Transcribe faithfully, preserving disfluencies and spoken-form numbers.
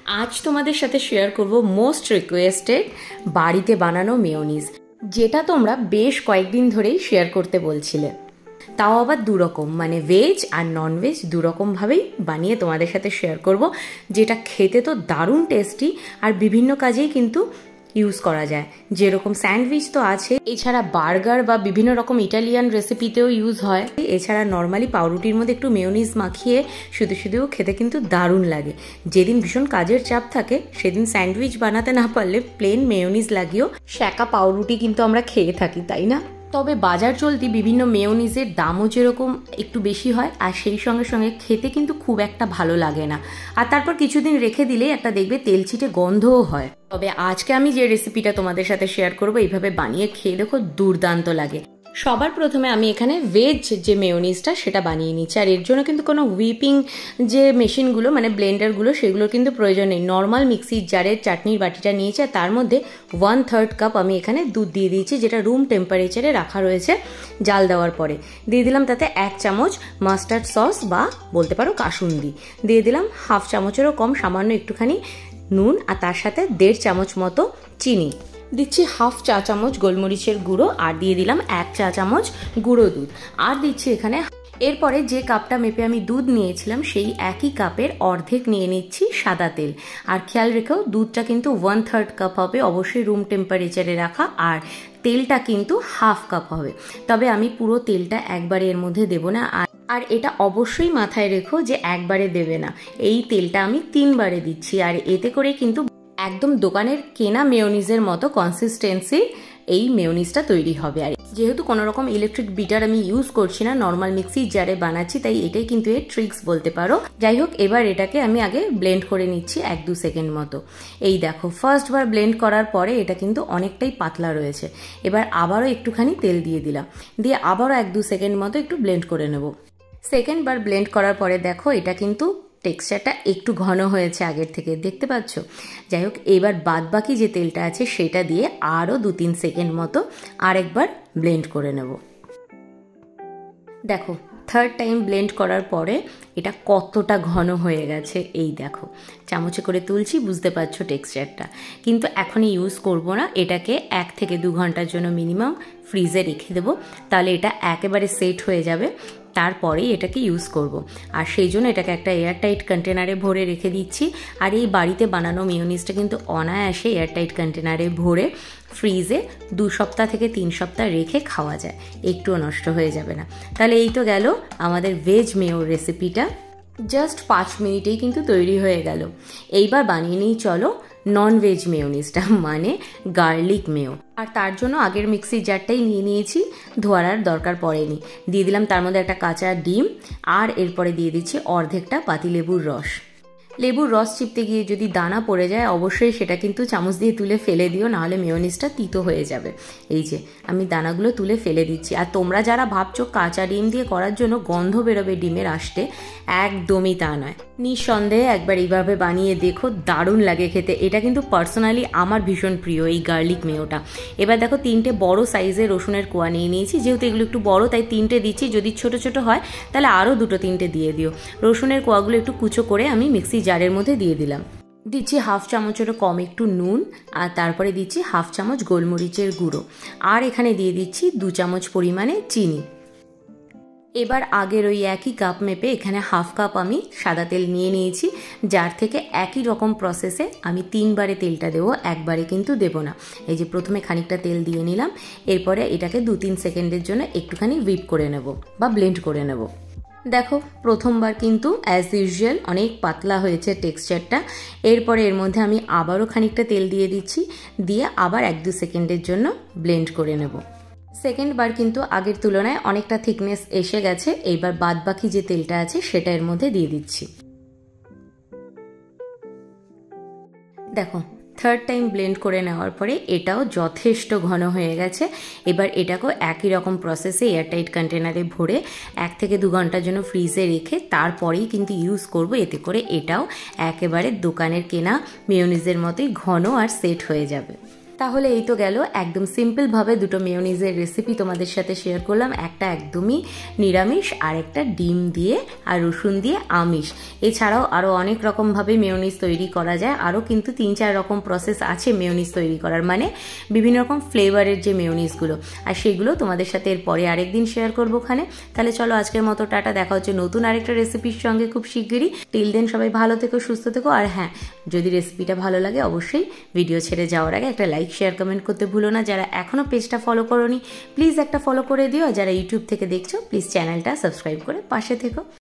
আজ তোমাদের সাথে শেয়ার করব মোস্ট রিকোয়েস্টেড বাড়িতে বানানো মেয়োনিজ, যেটা তোমরা বেশ কয়েকদিন ধরেই শেয়ার করতে বলছিলে। তাও আবার দুরকম, মানে ভেজ আর নন ভেজ দুরকমভাবেই বানিয়ে তোমাদের সাথে শেয়ার করব, যেটা খেতে তো দারুণ টেস্টি আর বিভিন্ন কাজেই কিন্তু ইউজ করা যায়। যেরকম স্যান্ডউইচ তো আছে, এছাড়া বার্গার বা বিভিন্ন রকম ইটালিয়ান রেসিপিতেও ইউজ হয়। এছাড়া নর্মালি পাউরুটির মধ্যে একটু মেয়োনিজ মাখিয়ে শুধু শুধুও খেতে কিন্তু দারুণ লাগে। যেদিন ভীষণ কাজের চাপ থাকে সেদিন স্যান্ডউইচ বানাতে না পারলে প্লেন মেয়োনিজ লাগিয়েও শ্যাকা পাউরুটি কিন্তু আমরা খেয়ে থাকি, তাই না? তবে বাজার চলতি বিভিন্ন মেয়োনিজের দামও যেরকম একটু বেশি হয়, আর সেই সঙ্গে সঙ্গে খেতে কিন্তু খুব একটা ভালো লাগে না। আর তারপর কিছুদিন রেখে দিলে একটা দেখবে তেলচিটে গন্ধও হয়। তবে আজকে আমি যে রেসিপিটা তোমাদের সাথে শেয়ার করবো, এইভাবে বানিয়ে খেয়ে দেখো, দুর্দান্ত লাগে। সবার প্রথমে আমি এখানে ভেজ যে মেয়োনিজটা সেটা বানিয়ে নিচ্ছি। আর এর জন্য কিন্তু কোনো হুইপিং যে মেশিনগুলো মানে ব্লেন্ডারগুলো সেগুলোর কিন্তু প্রয়োজন নেই। নর্মাল মিক্সির জারের চাটনির বাটিটা নিয়েছি, আর তার মধ্যে ওয়ান থার্ড কাপ আমি এখানে দুধ দিয়ে দিয়েছি, যেটা রুম টেম্পারেচারে রাখা রয়েছে জাল দেওয়ার পরে। দিয়ে দিলাম তাতে এক চামচ মাস্টার্ড সস বা বলতে পারো কাসুন্দি, দিয়ে দিলাম হাফ চামচেরও কম সামান্য একটুখানি নুন, আর তার সাথে দেড় চামচ মতো চিনি, দিচ্ছি হাফ চা চামচ গোলমরিচের গুঁড়ো, আর দিয়ে দিলাম এক চা চামচ গুঁড়ো দুধ, আর দিচ্ছি এখানে এরপরে যে কাপটা মেপে আমি দুধ নিয়েছিলাম সেই একই কাপের অর্ধেক নিয়ে নিচ্ছি সাদা তেল। আর খেয়াল রেখেও দুধটা কিন্তু ওয়ান থার্ড কাপ হবে, অবশ্যই রুম টেম্পারেচারে রাখা, আর তেলটা কিন্তু হাফ কাপ হবে। তবে আমি পুরো তেলটা একবারে এর মধ্যে দেবো না, আর আর এটা অবশ্যই মাথায় রেখো যে একবারে দেবে না, এই তেলটা আমি তিনবারে দিচ্ছি। আর এতে করে কিন্তু একদম দোকানের কেনা মেয়োনিজের মতো কনসিস্টেন্সি এই মেয়োনিজটা তৈরি হবে। আর যেহেতু কোনো রকম ইলেকট্রিক বিটার আমি ইউজ করছি না, নর্মাল মিক্সির জারে বানাচ্ছি, তাই এটাই কিন্তু এর ট্রিক্স বলতে পারো। যাই হোক, এবার এটাকে আমি আগে ব্লেন্ড করে নিচ্ছি এক দু সেকেন্ড মতো। এই দেখো, ফার্স্ট বার ব্লেন্ড করার পরে এটা কিন্তু অনেকটাই পাতলা রয়েছে। এবার আবারও একটুখানি তেল দিয়ে দিলাম, দিয়ে আবারও এক দু সেকেন্ড মতো একটু ব্লেন্ড করে নেব। সেকেন্ড বার ব্লেন্ড করার পরে দেখো এটা কিন্তু টেক্সচারটা একটু ঘন হয়েছে আগের থেকে, দেখতে পাচ্ছ? যাই হোক, এবার বাদ বাকি যে তেলটা আছে সেটা দিয়ে আরও দু তিন সেকেন্ড মতো আরেকবার ব্লেন্ড করে নেব। দেখো, থার্ড টাইম ব্লেন্ড করার পরে এটা কতটা ঘন হয়ে গেছে। এই দেখো, চামচে করে তুলছি, বুঝতে পারছো টেক্সচারটা। কিন্তু এখনই ইউজ করব না, এটাকে এক থেকে দু ঘন্টার জন্য মিনিমাম ফ্রিজে রেখে দেবো, তাহলে এটা একেবারে সেট হয়ে যাবে, তারপরেই এটাকে ইউজ করব। আর সেই জন্য এটাকে একটা এয়ারটাইট কন্টেনারে ভরে রেখে দিচ্ছি। আর এই বাড়িতে বানানো মেয়োনিজটা কিন্তু অনায়াসে এয়ারটাইট কন্টেনারে ভরে ফ্রিজে দু সপ্তাহ থেকে তিন সপ্তাহ রেখে খাওয়া যায়, একটুও নষ্ট হয়ে যাবে না। তাহলে এই তো গেল আমাদের ভেজ মেয়ো রেসিপিটা, জাস্ট পাঁচ মিনিটেই কিন্তু তৈরি হয়ে গেল। এইবার বানিয়ে নিই চলো নন ভেজ মেয়োনিজটা, মানে গার্লিক মেয়ো। আর তার জন্য আগের মিক্সির জারটাই নিয়ে নিয়েছি, ধোয়ার আর দরকার পড়েনি। দিয়ে দিলাম তার মধ্যে একটা কাঁচা ডিম, আর এরপরে দিয়ে দিচ্ছি অর্ধেকটা পাতিলেবুর রস। লেবুর রস চিপতে গিয়ে যদি দানা পড়ে যায় অবশ্যই সেটা কিন্তু চামচ দিয়ে তুলে ফেলে দিও, নাহলে মেয়োনিজটা তিতো হয়ে যাবে। এই যে আমি দানাগুলো তুলে ফেলে দিচ্ছি। আর তোমরা যারা ভাবছো কাঁচা ডিম দিয়ে করার জন্য গন্ধ বেরোবে ডিমের আসতে, একদমই তা নয়। নিঃসন্দেহে একবার এইভাবে বানিয়ে দেখো, দারুণ লাগে খেতে। এটা কিন্তু পার্সোনালি আমার ভীষণ প্রিয় এই গার্লিক মেয়োটা। এবার দেখো, তিনটে বড় সাইজের রসুনের কোয়া নিয়ে নিয়েছি, যেহেতু এগুলো একটু বড় তাই তিনটে দিচ্ছি, যদি ছোট ছোট হয় তাহলে আরও দুটো তিনটে দিয়ে দিও। রসুনের কোয়াগুলো একটু কুচো করে আমি মিক্সি জারের মধ্যে দিয়ে দিলাম। দিচ্ছি হাফ চামচেরও কম একটু নুন, আর তারপরে দিচ্ছি হাফ চামচ গোলমরিচের গুঁড়ো, আর এখানে দিয়ে দিচ্ছি দু চামচ পরিমাণে চিনি। এবার আগের ওই একই কাপ মেপে এখানে হাফ কাপ আমি সাদা তেল নিয়ে নিয়েছি, যার থেকে একই রকম প্রসেসে আমি তিনবারে তেলটা দেবো, একবারে কিন্তু দেবো না। এই যে প্রথমে খানিকটা তেল দিয়ে নিলাম, এরপরে এটাকে দু তিন সেকেন্ডের জন্য একটুখানি হুইপ করে নেব বা ব্লেন্ড করে নেব। দেখো, প্রথমবার কিন্তু অ্যাজ ইউজুয়াল অনেক পাতলা হয়েছে টেক্সচারটা। এরপরে এর মধ্যে আমি আবারও খানিকটা তেল দিয়ে দিচ্ছি, দিয়ে আবার এক দু সেকেন্ডের জন্য ব্লেন্ড করে নেব। সেকেন্ড বার কিন্তু আগের তুলনায় অনেকটা থিকনেস এসে গেছে। এইবার বাদ বাকি যে তেলটা আছে সেটা এর মধ্যে দিয়ে দিচ্ছি। দেখো, থার্ড টাইম ব্লেন্ড করে নেওয়ার পরে এটাও যথেষ্ট ঘন হয়ে গেছে। এবার এটাকেও একই রকম প্রসেসে এয়ারটাইট কন্টেনারে ভরে এক থেকে দু ঘন্টার জন্য ফ্রিজে রেখে তারপরেই কিন্তু ইউজ করব। এতে করে এটাও একেবারে দোকানের কেনা মেয়োনিজের মতোই ঘন আর সেট হয়ে যাবে। তাহলে এই তো গেল একদম সিম্পলভাবে দুটো মেয়োনিজের রেসিপি তোমাদের সাথে শেয়ার করলাম। একটা একদমই নিরামিষ আর একটা ডিম দিয়ে আর রসুন দিয়ে আমিষ। এছাড়াও আরও অনেক রকমভাবে মেয়োনিজ তৈরি করা যায়, আরও কিন্তু তিন চার রকম প্রসেস আছে মেয়োনিজ তৈরি করার, মানে বিভিন্ন রকম ফ্লেভারের যে মেয়োনিজগুলো, আর সেগুলো তোমাদের সাথে এরপরে আরেকদিন শেয়ার করবো ওখানে। তাহলে চলো আজকের মতো টাটা, দেখা হচ্ছে নতুন আরেকটা রেসিপির সঙ্গে খুব শিগগিরই। টিল দেন সবাই ভালো থেকো, সুস্থ থেকো। আর হ্যাঁ, যদি রেসিপিটা ভালো লাগে অবশ্যই ভিডিও ছেড়ে যাওয়ার আগে একটা লাইক শেয়ার কমেন্ট করতে ভুলো না। যারা এখনও পেজটা ফলো করোনি প্লিজ একটা ফলো করে দিও, আর যারা ইউটিউব থেকে দেখছো প্লিজ চ্যানেলটা সাবস্ক্রাইব করে পাশে থেকো।